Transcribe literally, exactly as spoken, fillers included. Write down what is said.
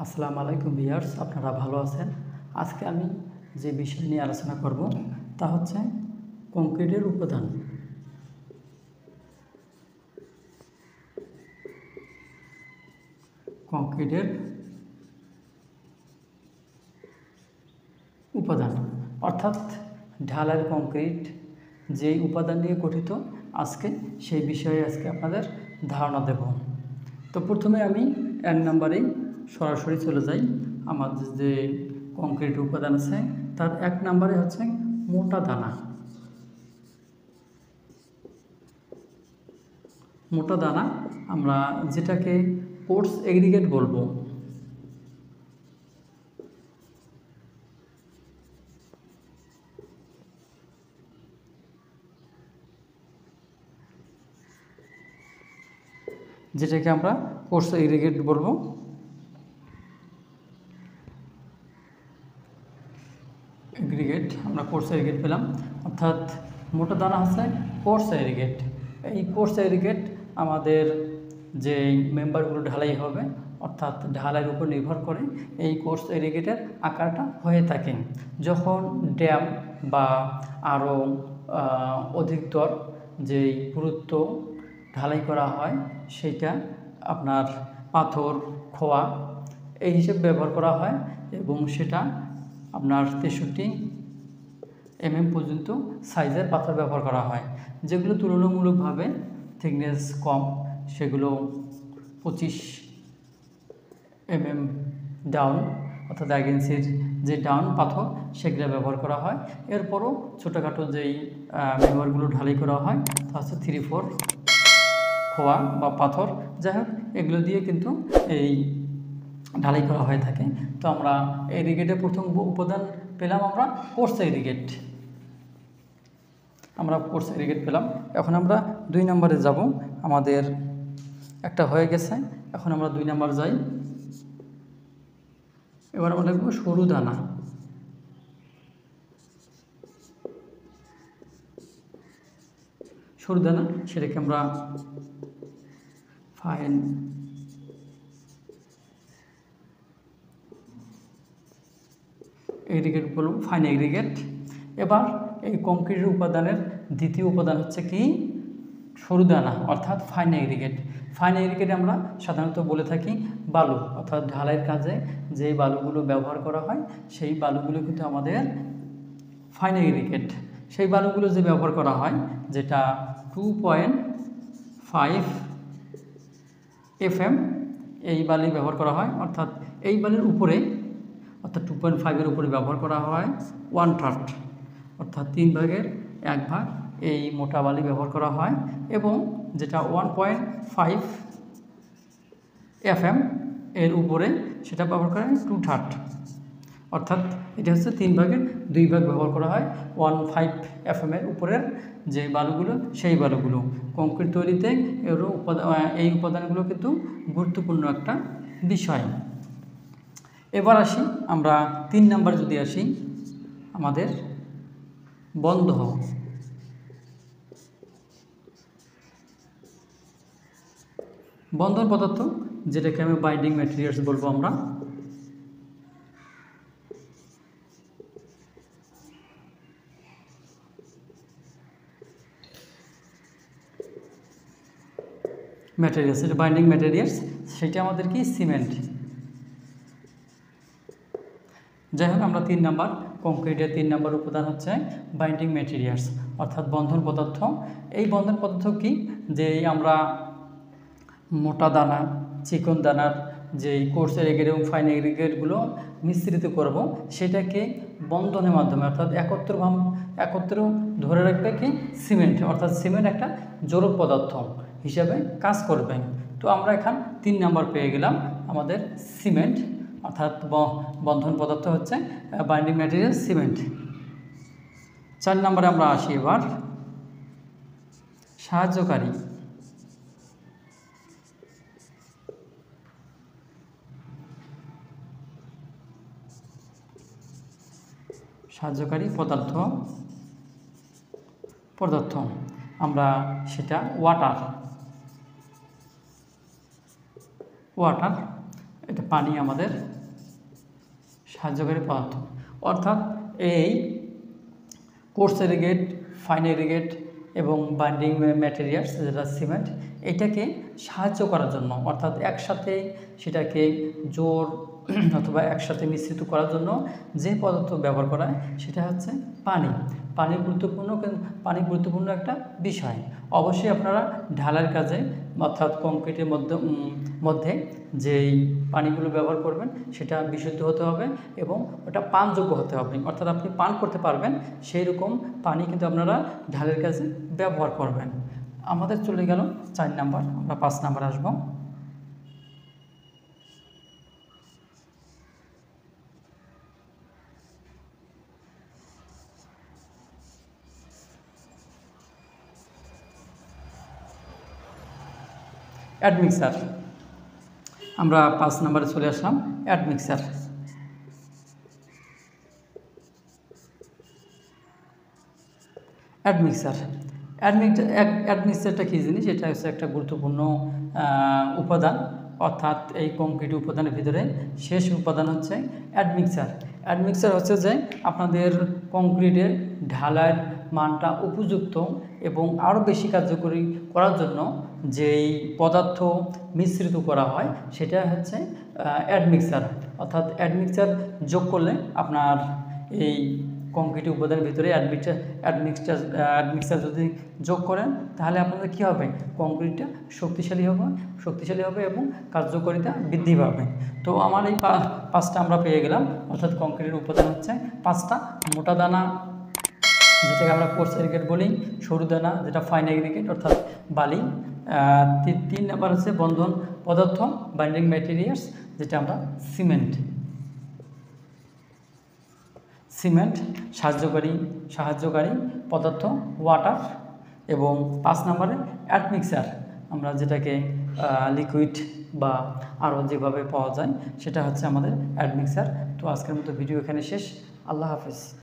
আসসালামু আলাইকুম ভিউয়ার্স, আপনারা ভালো আছেন? আজকে আমি যে বিষয় নিয়ে আলোচনা করব তা হচ্ছে কংক্রিটের উপাদান। কংক্রিটের উপাদান অর্থাৎ ঢালাই কংক্রিট যে উপাদান নিয়ে গঠিত, আজকে সেই বিষয়ে আজকে আপনাদের ধারণা দেব। তো প্রথমে আমি এক নম্বরেই সরাসরি চলে যাই। আমাদের যে কংক্রিট উপাদান আছে তার এক নম্বরে হচ্ছে মোটা দানা। মোটা দানা আমরা যেটাকে কোর্স এগ্রিগেট বলবো। যেটাকে আমরা কোর্স এগ্রিগেট বলবো। এগ্রিগেট আমরা কোর্স এগ্রিগেট পেলাম, অর্থাৎ মোটা দানা হচ্ছে কোর্স এগ্রিগেট। এই কোর্স এগ্রিগেট আমাদের যে মেম্বারগুলো ঢালাই হবে, অর্থাৎ ঢালাইয়ের উপর নির্ভর করে এই কোর্স এগ্রিগেটের আকারটা হয়ে থাকে। যখন ড্যাম বা আরও অধিকতর যেই গুরুত্ব ঢালাই করা হয় সেইটা আপনার পাথর, খোয়া এই হিসেবে ব্যবহার করা হয় এবং সেটা আপনার তেষট্টি এম এম পর্যন্ত সাইজের পাথর ব্যবহার করা হয়। যেগুলো তুলনামূলকভাবে থিকনেস কম, সেগুলো পঁচিশ এম এম ডাউন অর্থাৎ এক ইঞ্চির যে ডাউন পাথর সেগুলো ব্যবহার করা হয়। এরপরও ছোটোখাটো যেই মেম্বারগুলো ঢালাই করা হয় তা হচ্ছে থ্রি ফোর খোয়া বা পাথর, যাই হোক এগুলো দিয়ে কিন্তু এই ঢালাই করা হয়ে থাকে। তো আমরা এগ্রিগেটের প্রথম উপাদান পেলাম আমরা কোর্স এগ্রিগেট। আমরা কোর্স এগ্রিগেট পেলাম। এখন আমরা দুই নম্বরে যাব। আমাদের একটা হয়ে গেছে, এখন আমরা দুই নম্বর যাই। এবার আমরা লিখব সরু দানা। সরু দানা সেটাকে আমরা ফাইন এগ্রিগেট বলব, ফাইন এগ্রিগেট। এবার এই কংক্রিটের উপাদানের দ্বিতীয় উপাদান হচ্ছে কি সরু দানা অর্থাৎ ফাইন এগ্রিগেট। ফাইন এগ্রিগেটে আমরা সাধারণত বলে থাকি বালু, অর্থাৎ ঢালাইয়ের কাজে যে বালুগুলো ব্যবহার করা হয় সেই বালুগুলো কিন্তু আমাদের ফাইন এগ্রিগেট। সেই বালুগুলো যে ব্যবহার করা হয় যেটা two point five F M এই বালি ব্যবহার করা হয়, অর্থাৎ এই বালির উপরে অর্থাৎ টু পয়েন্ট ফাইভের উপরে ব্যবহার করা হয় ওয়ান থার্ড অর্থাৎ তিন ভাগের এক ভাগ এই মোটা বালি ব্যবহার করা হয়। এবং যেটা one point five F M এর উপরে সেটা ব্যবহার করা হয় টু থার্ড অর্থাৎ এটা হচ্ছে তিন ভাগের দুই ভাগ ব্যবহার করা হয় ওয়ান ফাইভ এফ এম এর উপরের যে বালুগুলো সেই বালুগুলো কংক্রিট তৈরিতে এর উপাদান এই উপাদানগুলো কিন্তু গুরুত্বপূর্ণ একটা বিষয়। এবার আসি আমরা তিন নাম্বার যদি আসি, আমাদের বন্ধ বন্ধন পদার্থ যেটাকে আমি বাইন্ডিং ম্যাটেরিয়ালস বলবো। আমরা ম্যাটেরিয়ালস, এটা বাইন্ডিং ম্যাটেরিয়ালস, সেটা আমাদের কি সিমেন্ট। যাই হোক আমরা তিন নাম্বার কংক্রিটের তিন নাম্বার উপাদান হচ্ছে বাইন্ডিং ম্যাটেরিয়ালস অর্থাৎ বন্ধন পদার্থ। এই বন্ধন পদার্থ কি, যে আমরা মোটা দানা চিকন দানার যেই কোর্স এগ্রিগেট এবং ফাইন এগ্রিগেটগুলো মিশ্রিত করব, সেটাকে বন্ধনের মাধ্যমে অর্থাৎ একত্র একত্র ধরে রাখবে কি সিমেন্ট, অর্থাৎ সিমেন্ট একটা জড়ক পদার্থ হিসাবে কাজ করবে। তো আমরা এখান তিন নাম্বার পেয়ে গেলাম আমাদের সিমেন্ট, অর্থাৎ বন্ধন পদার্থ হচ্ছে বাইন্ডিং ম্যাটেরিয়াল সিমেন্ট। চার নম্বরে আমরা আসি এবার সাহায্যকারী। সাহায্যকারী পদার্থ পদার্থ আমরা সেটা ওয়াটার ওয়াটার এটা পানি আমাদের সাহায্যকারী পদার্থ। অর্থাৎ এই কোর্স এরিগেট, ফাইন এরিগেট এবং বাইন্ডিং ম্যাটেরিয়ালস যেটা সিমেন্ট, এটাকে সাহায্য করার জন্য, অর্থাৎ একসাথে সেটাকে জোর অথবা একসাথে মিশ্রিত করার জন্য যে পদার্থ ব্যবহার করা হয় সেটা হচ্ছে পানি। পানি গুরুত্বপূর্ণ, পানি গুরুত্বপূর্ণ একটা বিষয়। অবশ্যই আপনারা ঢালার কাজে অর্থাৎ কংক্রিটের মধ্যে মধ্যে যেই পানিগুলো ব্যবহার করবেন সেটা বিশুদ্ধ হতে হবে এবং ওটা পানযোগ্য হতে হবে, অর্থাৎ আপনি পান করতে পারবেন সেই রকম পানি কিন্তু আপনারা ঢালের কাজে ব্যবহার করবেন। আমাদের চলে গেল চার নাম্বার, আমরা পাঁচ নাম্বার আসবো। অ্যাডমিক্সার, আমরা পাঁচ নম্বরে চলে আসলাম। অ্যাডমিক্সার অ্যাডমিক্সার অ্যাডমিক্সার অ্যাডমিক্সারটা কী জিনিস? এটা হচ্ছে একটা গুরুত্বপূর্ণ উপাদান, অর্থাৎ এই কংক্রিট উপাদানের ভিতরে শেষ উপাদান হচ্ছে অ্যাডমিক্সার। অ্যাডমিক্সার হচ্ছে যে আপনাদের কংক্রিটের ঢালাইয়ের মানটা উপযুক্ত এবং আরও বেশি কার্যকরী করার জন্য যেই পদার্থ মিশ্রিত করা হয় সেটা হচ্ছে অ্যাডমিক্সার। অর্থাৎ অ্যাডমিক্সার যোগ করলে আপনার এই কংক্রিট উপাদানের ভিতরে অ্যাডমিক্সার অ্যাডমিক্সার অ্যাডমিক্সার যদি যোগ করেন তাহলে আপনাদের কী হবে? কংক্রিটটা শক্তিশালী হবে শক্তিশালী হবে এবং কার্যকারিতা বৃদ্ধি পাবে। তো আমার এই পাঁচটা আমরা পেয়ে গেলাম, অর্থাৎ কংক্রিটের উপাদান হচ্ছে পাঁচটা। মোটা দানা যেটাকে আমরা কোর্স এগ্রিগেট বলি, সরু দানা যেটা ফাইন এগ্রিগেট অর্থাৎ বালি, তিন নাম্বার হচ্ছে বন্ধন পদার্থ বাইন্ডিং ম্যাটেরিয়ালস যেটা আমরা সিমেন্ট সিমেন্ট সাহায্যকারী সাহায্যকারী পদার্থ ওয়াটার, এবং পাঁচ নম্বরে অ্যাডমিক্সার আমরা যেটাকে লিকুইড বা আরও যেভাবে পাওয়া যায় সেটা হচ্ছে আমাদের অ্যাডমিক্সার। তো আজকের মতো ভিডিও এখানে শেষ। আল্লাহ হাফেজ।